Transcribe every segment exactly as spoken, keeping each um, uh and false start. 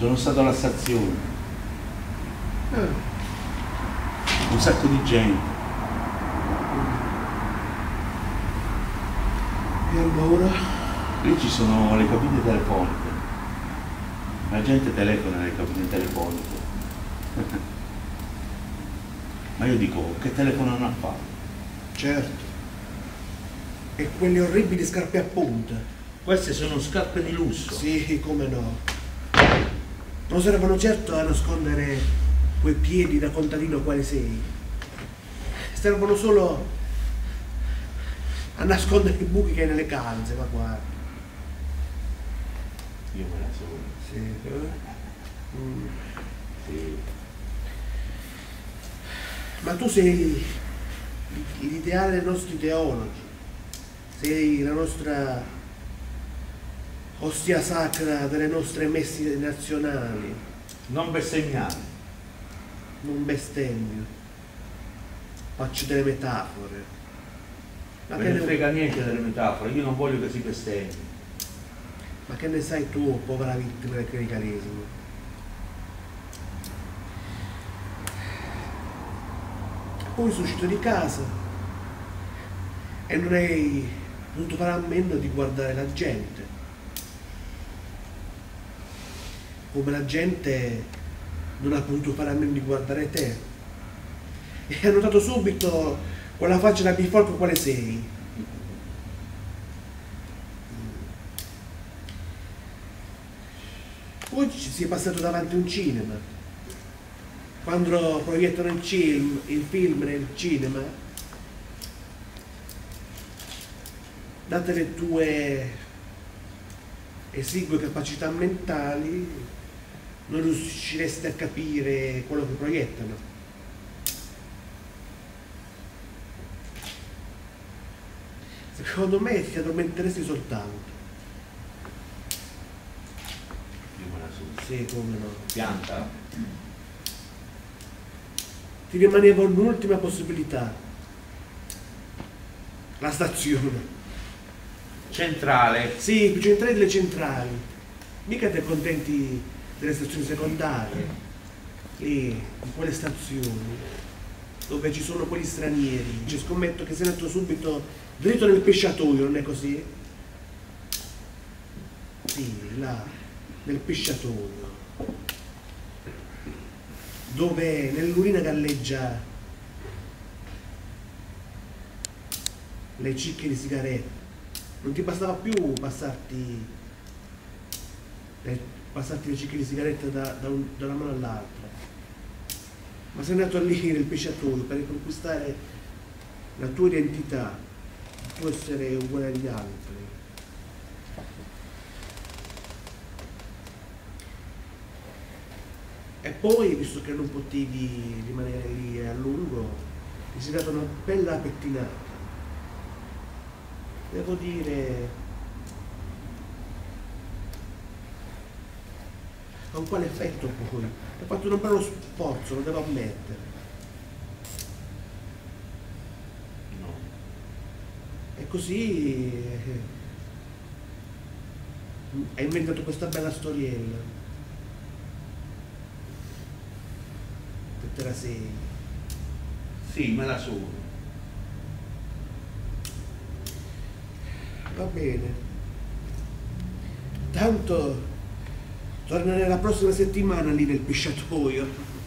Sono stato alla stazione. Ah. Un sacco di gente. E allora? Lì ci sono le cabine telefoniche. La gente telefona nelle cabine telefoniche. Ma io dico, che telefonano a fare? Certo. E quelle orribili scarpe a punta. Queste sono scarpe di lusso. Sì, come no. Non servono certo a nascondere quei piedi da contadino quale sei. Servono solo a nascondere i buchi che hai nelle calze, ma guarda. Io me la so. Sì. Mm. Sì. Ma tu sei l'ideale dei nostri teologi. Sei la nostra ostia sacra delle nostre messe nazionali. Non bestemmiare. Non bestemmio. Faccio delle metafore. Ma Me che, ne ne, frega niente delle metafore, io non voglio che si bestemmi. ma che ne sai tu, povera vittima del clericalismo? Poi sono uscito di casa e non hai potuto fare a meno di guardare la gente. Come la gente non ha potuto fare a meno di guardare te. E hai notato subito quella faccia da bifolco quale sei. Poi ci si è passato davanti a un cinema. Quando proiettano il film, il film nel cinema, date le tue esigue capacità mentali, non riuscireste a capire quello che proiettano. Secondo me ti addormenteresti soltanto. Io me la so. Sì, come no. Pianta? Ti rimaneva un'ultima possibilità. La stazione. Centrale. Sì, più centrali delle centrali. Mica ti accontenti delle stazioni secondarie. Lì, in quelle stazioni dove ci sono quegli stranieri. Ci scommetto che sei andato subito dritto nel pesciatoio, non è così? Sì, là, nel pesciatoio. Dove nell'urina galleggia le cicche di sigarette. Non ti bastava più passarti le, passarti le cicche di sigaretta da, da, un, da una mano all'altra, ma sei andato lì nel pesciatoio per riconquistare la tua identità, il tuo essere uguale agli altri. E poi, visto che non potevi rimanere lì a lungo, ti sei dato una bella pettinata. Devo dire, con quale effetto poi? Hai fatto un bello sforzo, lo devo ammettere. No. E così eh, hai inventato questa bella storiella. Che te la sei. Sì, me la so. Va bene. Tanto tornerei la prossima settimana lì nel pesciatoio.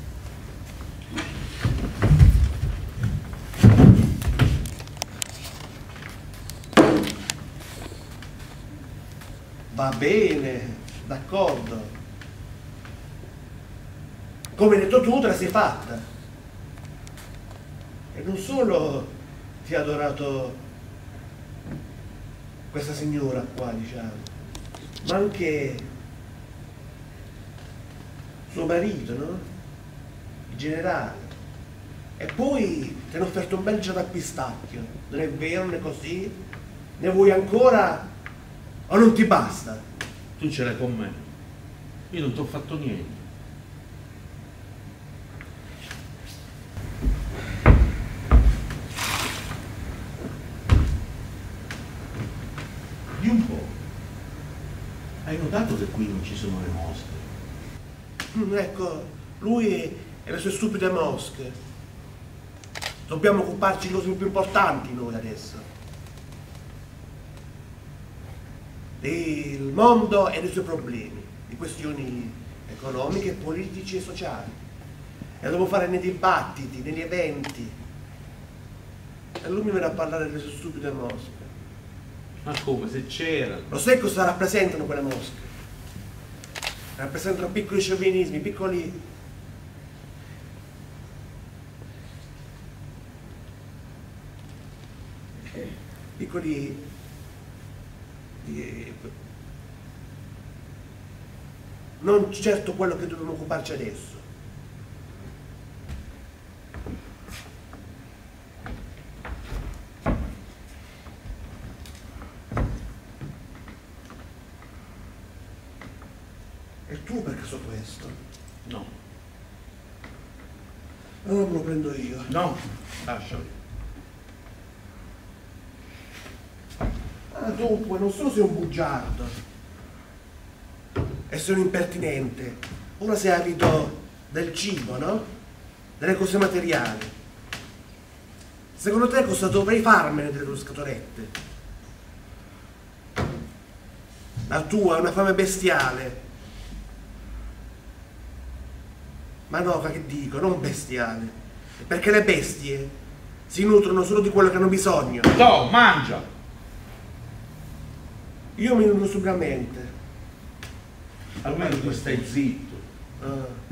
Va bene, d'accordo. Come hai detto tu, te la sei fatta. E non solo ti ha adorato questa signora qua, diciamo, ma anche suo marito, no? Il generale. E poi ti hanno offerto un bel gelato a pistacchio. Non è vero, non è così? Ne vuoi ancora o non ti basta? Tu ce l'hai con me. Io non ti ho fatto niente. Di un po'. Hai notato che qui non ci sono le mosche? Mm, ecco, lui e le sue stupide mosche. Dobbiamo occuparci di cose più importanti noi adesso. Il mondo e i suoi problemi, di questioni economiche, politici e sociali. E lo devo fare nei dibattiti, negli eventi. E lui mi verrà a parlare delle sue stupide mosche. Ma come, se c'era? Lo sai cosa rappresentano quelle mosche? Rappresentano piccoli sciovinismi, piccoli... piccoli... eh, non certo quello che dobbiamo occuparci adesso. E tu per caso questo? No. Allora me lo prendo io. No, lascialo. Ah, dunque, non solo sei un bugiardo e sei un impertinente, ora sei avido del cibo, no? Delle cose materiali. Secondo te cosa dovrei farmene delle tue scatolette? La tua è una fame bestiale. Ma no, che dico, non bestiale. Perché le bestie si nutrono solo di quello che hanno bisogno. No, mangia! Io mi nutro sobriamente. Almeno tu stai zitto. Ah.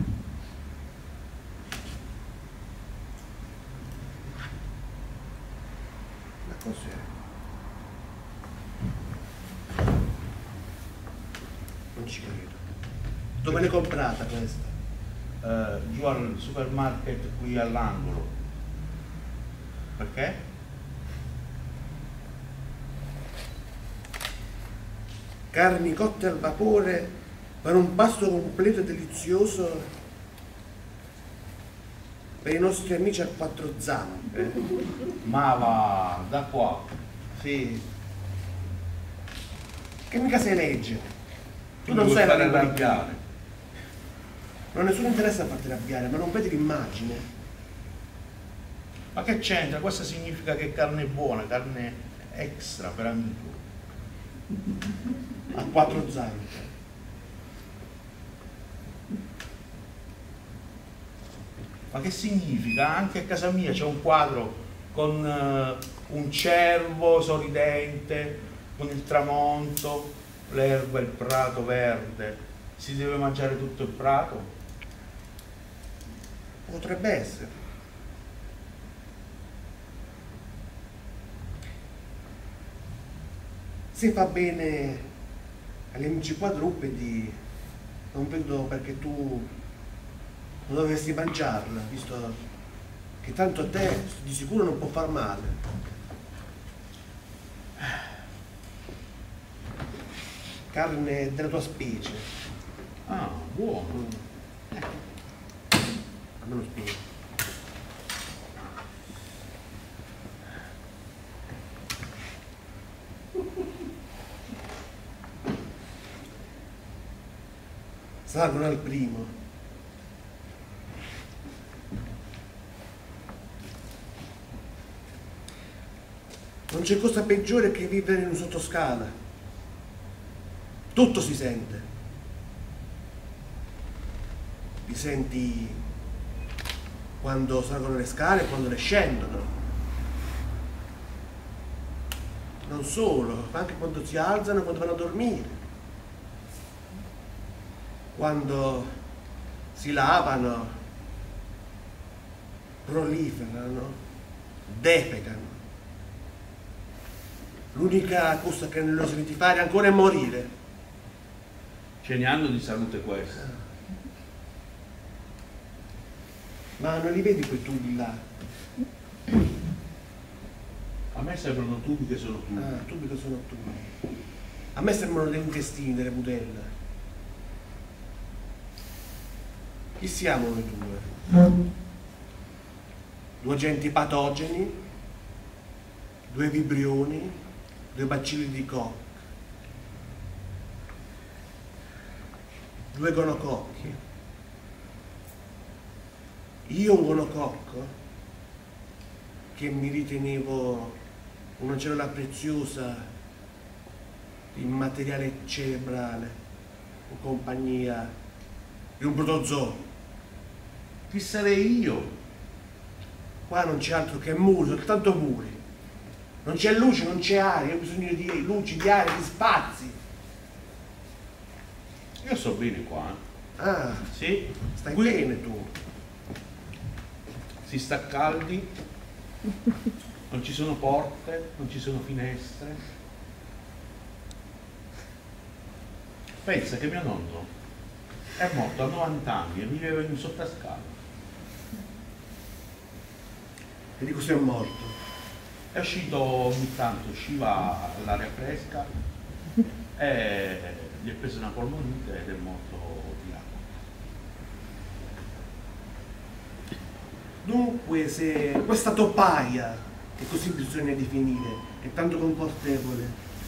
Ma cos'è? Non ci credo. Dove l'hai comprata questa? Eh, giù al supermarket qui all'angolo. Perché? Carni cotte al vapore per un pasto completo e delizioso per i nostri amici a quattro zampe. Ma va, da qua. Sì. Che mica sei legge. Tu Tu non non sai la fare lingua di arrabbiare. Non ho nessun interesse a farti arrabbiare, ma non vedi l'immagine? Ma che c'entra? Questo significa che carne buona, carne extra per amico. A quattro zampe. Ma che significa? Anche a casa mia c'è un quadro con uh, un cervo sorridente, con il tramonto, l'erba, il prato verde. Si deve mangiare tutto il prato? Potrebbe essere. Se fa bene agli amici quadrupedi, non vedo perché tu non dovresti mangiarla, visto che tanto a te di sicuro non può far male. Carne della tua specie. Ah, buono. Mm. A me lo spiego. Salgono al primo. Non c'è cosa peggiore che vivere in un sottoscala. Tutto si sente. Li senti quando salgono le scale e quando le scendono. Non solo, ma anche quando si alzano e quando vanno a dormire. Quando si lavano, proliferano, defecano. L'unica cosa che non si di fare ancora è morire. Ce ne hanno di salute queste. Ma non li vedi quei tubi là? A me sembrano tubi che sono tubi. Ah, tubi che sono tubi. A me sembrano degli intestini, delle budella. Chi siamo noi due? Due agenti patogeni, due vibrioni, due bacilli di Koch, due gonococchi. Io un monococco, che mi ritenevo una cellula preziosa di materiale cerebrale in compagnia di un protozoo. Chi sarei io? Qua non c'è altro che muri, soltanto muri. Non c'è luce, non c'è aria, ho bisogno di luci, di aria, di spazi. Io sto bene qua. Eh. Ah, Sì, stai qui bene tu. si sta caldi, non ci sono porte, non ci sono finestre. Pensa che mio nonno è morto a novanta anni e viveva in sottascala. E di così è morto. È uscito ogni tanto, usciva all'aria fresca e gli è preso una polmonite ed è morto di acqua. Dunque, se questa topaia, che così bisogna definire, è tanto confortevole,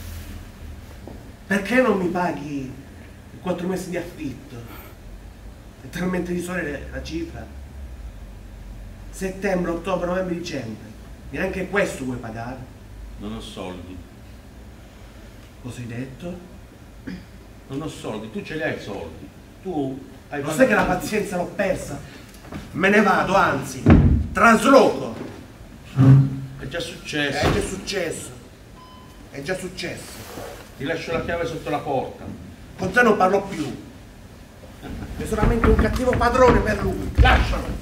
perché non mi paghi i quattro mesi di affitto? È talmente risole la cifra. Settembre, ottobre, novembre, dicembre. Neanche questo vuoi pagare? Non ho soldi, Cosa hai detto? non ho soldi, tu ce li hai i soldi. Tu hai Lo sai che la pazienza l'ho persa? Me ne vado, anzi, trasloco. È già successo. È già successo. È già successo. Ti lascio la chiave sotto la porta. Con te non parlo più. Sei solamente un cattivo padrone per lui. Lascialo.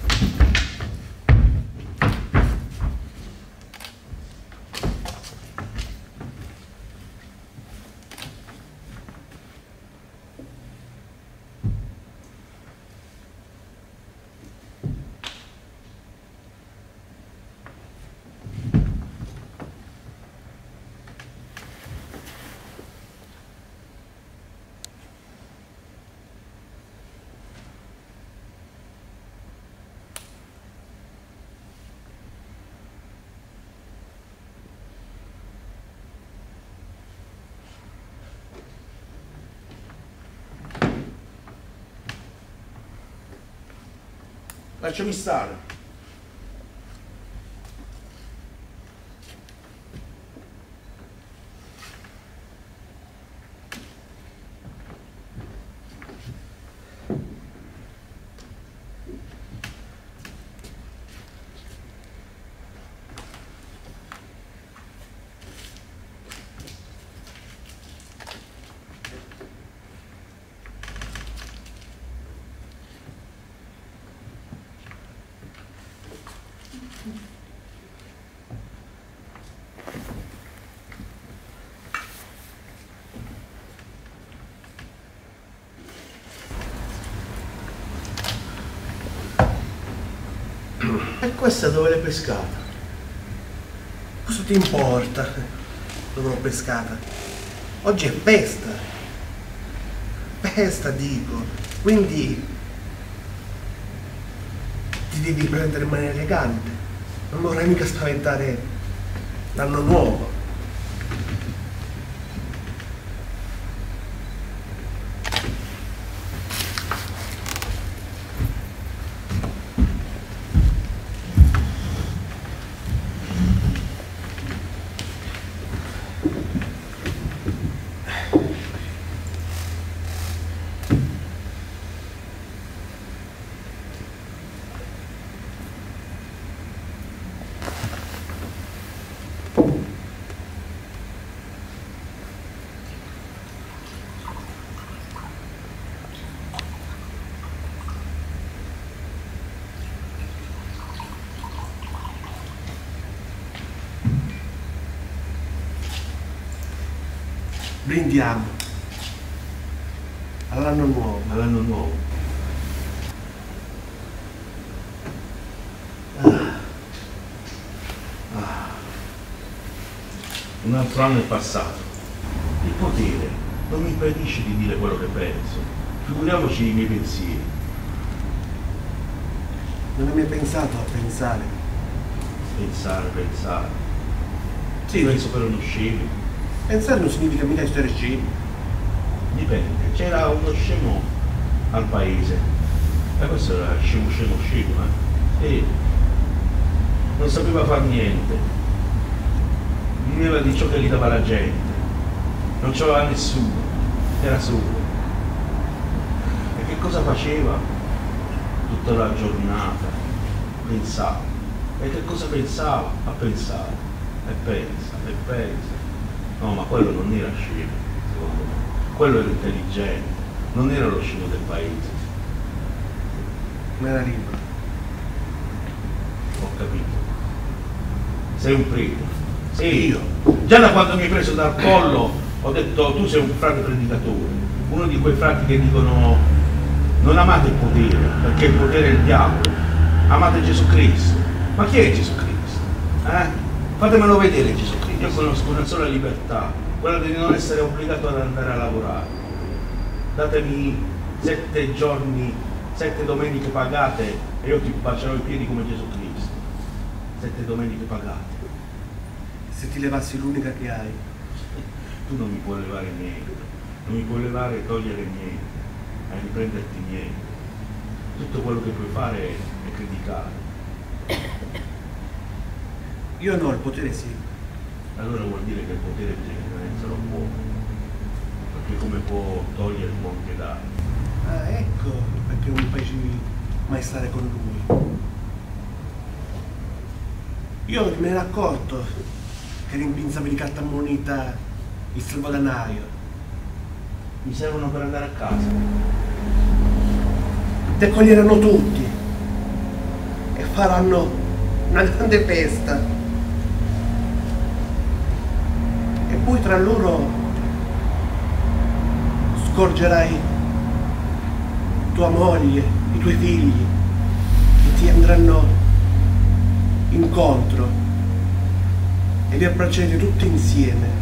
Lasciami stare. E questa dove l'hai pescata? Cosa ti importa dove l'ho pescata? Oggi è festa. Festa, dico. Quindi ti devi prendere in maniera elegante. Non vorrei mica spaventare l'anno nuovo. Brindiamo all'anno nuovo. All'anno nuovo. Ah. Ah. Un altro anno è passato. Il potere non mi impedisce di dire quello che penso. Figuriamoci i miei pensieri. Non hai mai pensato a pensare? Pensare, pensare. Sì, Penso per uno scemo. pensare non significa mica essere scemi. Dipende. C'era uno scemo al paese E questo era scemo scemo scemo, eh? Sì. Non sapeva far niente. Viveva di ciò che gli dava la gente. Non c'aveva nessuno, era solo. E che cosa faceva? Tutta la giornata pensava. E che cosa pensava? A pensare. E pensa, e pensa. No, ma quello non era scemo, secondo me. Quello era intelligente, non era lo scemo del paese. Non era libero. Ho capito. Sei un prete. Sì, io. Già da quando mi hai preso dal collo ho detto tu sei un frate predicatore. Uno di quei frati che dicono non amate il potere, perché il potere è il diavolo. Amate Gesù Cristo. Ma chi è Gesù Cristo? Eh? Fatemelo vedere Gesù Cristo. Io conosco una sola libertà, quella di non essere obbligato ad andare a lavorare. Datemi sette giorni, sette domeniche pagate e io ti bacerò i piedi come Gesù Cristo. Sette domeniche pagate. Se ti levassi l'unica che hai. Tu non mi puoi levare niente, non mi puoi levare e togliere niente, e riprenderti niente. Tutto quello che puoi fare è criticare. Io no, il potere sì. Allora vuol dire che il potere bisogna tenerselo buono, perché come può togliere può anche dare. Ah, ecco perché non puoi mai stare con lui. Io me ne ero accorto che rimpinzavi di carta moneta il salvadanaio. Mi servono per andare a casa. Ti accoglieranno tutti e faranno una grande festa. E poi tra loro scorgerai tua moglie, i tuoi figli, che ti andranno incontro e vi abbraccerete tutti insieme.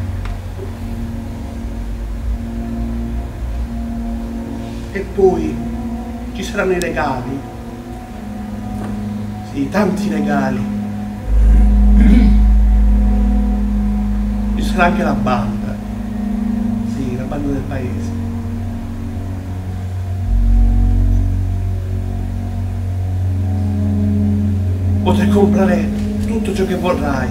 E poi ci saranno i regali, sì, tanti regali. Ci sarà anche la banda, sì, la banda del paese. Potrai comprare tutto ciò che vorrai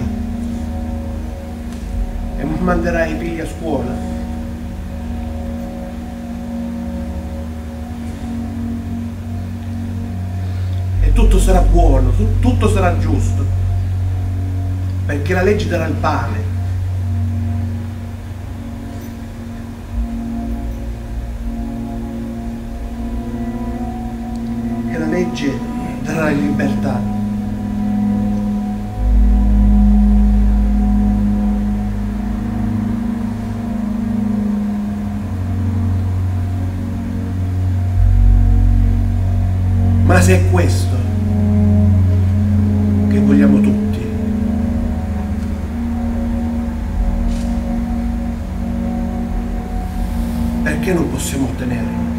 e manderai i figli a scuola. E tutto sarà buono, tutto sarà giusto, perché la legge darà il pane. E la legge darà la libertà. Ma se è questo che vogliamo tutti, perché non possiamo ottenerlo?